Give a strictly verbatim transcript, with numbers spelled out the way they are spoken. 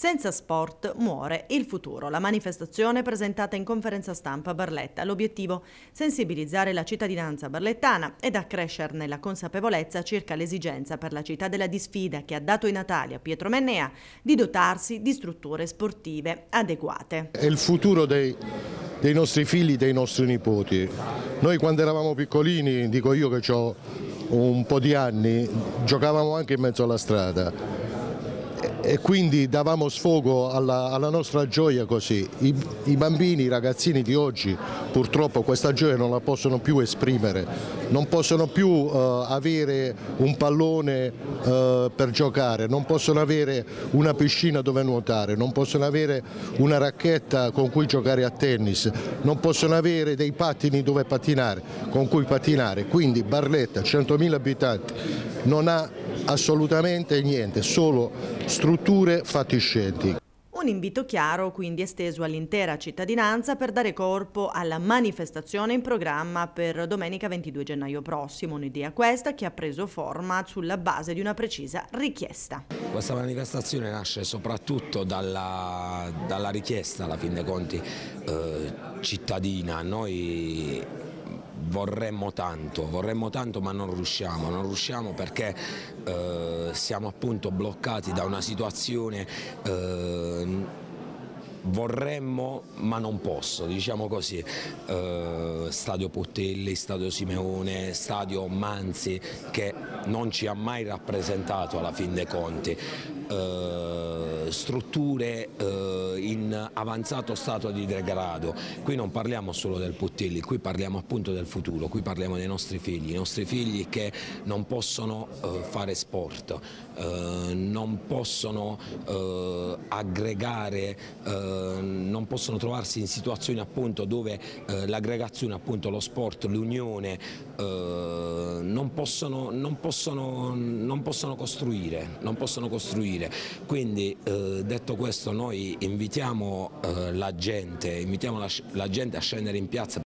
Senza sport muore il futuro. La manifestazione presentata in conferenza stampa a Barletta. L'obiettivo: sensibilizzare la cittadinanza barlettana ed accrescerne la consapevolezza circa l'esigenza per la città della Disfida, che ha dato i natali a Pietro Mennea, di dotarsi di strutture sportive adeguate. È il futuro dei, dei nostri figli, dei nostri nipoti. Noi quando eravamo piccolini, dico io che ho un po' di anni, giocavamo anche in mezzo alla strada. E quindi davamo sfogo alla, alla nostra gioia così. I, I bambini, i ragazzini di oggi purtroppo questa gioia non la possono più esprimere, non possono più uh, avere un pallone uh, per giocare, non possono avere una piscina dove nuotare, non possono avere una racchetta con cui giocare a tennis, non possono avere dei pattini dove pattinare, con cui pattinare. Quindi Barletta, centomila abitanti, non ha assolutamente niente, solo strutture fatiscenti. Un invito chiaro quindi esteso all'intera cittadinanza per dare corpo alla manifestazione in programma per domenica ventidue gennaio prossimo. Un'idea questa che ha preso forma sulla base di una precisa richiesta. Questa manifestazione nasce soprattutto dalla, dalla richiesta, alla fin dei conti, eh, cittadina. Noi Vorremmo tanto, vorremmo tanto ma non riusciamo, non riusciamo perché eh, siamo appunto bloccati da una situazione, eh, vorremmo ma non posso, diciamo così, eh, Stadio Puttelli, Stadio Simeone, Stadio Manzi, che non ci ha mai rappresentato alla fin dei conti. Uh, strutture uh, in avanzato stato di degrado. Qui non parliamo solo del Puttelli, qui parliamo appunto del futuro, qui parliamo dei nostri figli, i nostri figli che non possono uh, fare sport, uh, non possono uh, aggregare, uh, non possono trovarsi in situazioni appunto dove uh, l'aggregazione, appunto lo sport, l'unione uh, non possono, non possono, non possono costruire, non possono costruire. Quindi eh, detto questo, noi invitiamo eh, la gente, invitiamo la, la gente a scendere in piazza.